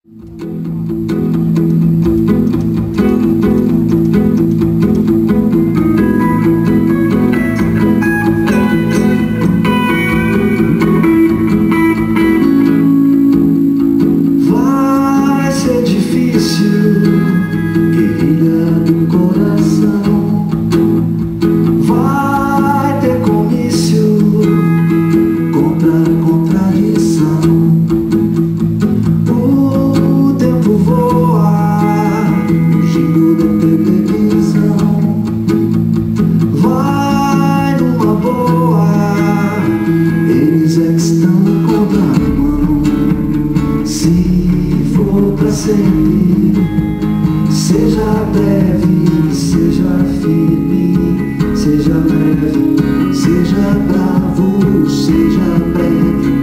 Seja breve, seja firme, seja leve, seja bravo, seja breve.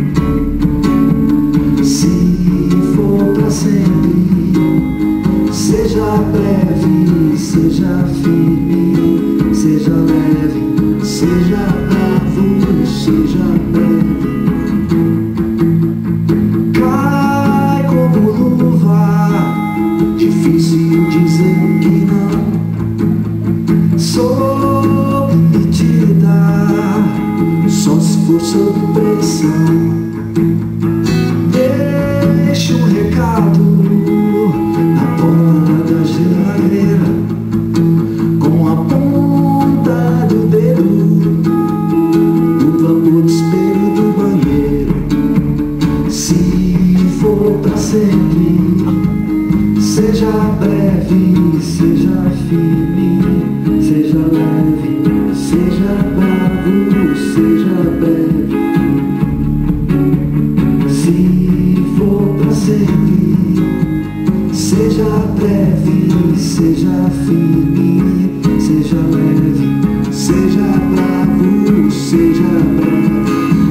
Se for pra sempre, seja breve, seja firme, seja leve, seja bravo, seja breve. Cai como luva, difícil dizer que não. Sob medida, só se for sob pressão. Deixa um recado na porta da geladeira, com a ponta do dedo no vapor do espelho do banheiro. Se for pra sempre, seja breve, seja firme, seja leve, seja bravo, seja breve. Se for pra sempre, seja breve, seja firme, seja leve, seja bravo, seja breve.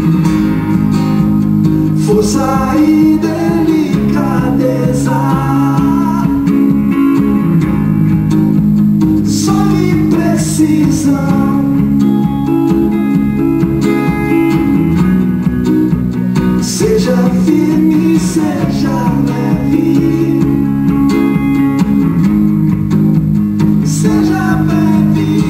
Força e delicadeza precisam. Seja firme, seja leve, seja breve.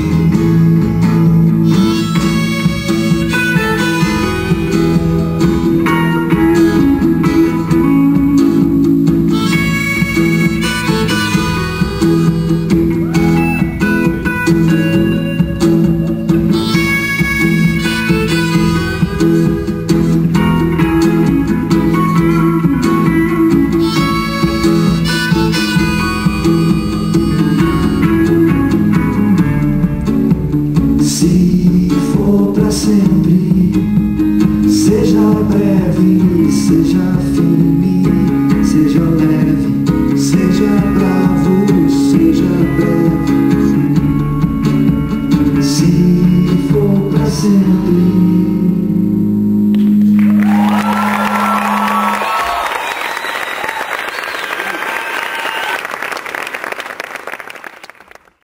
Se for pra sempre,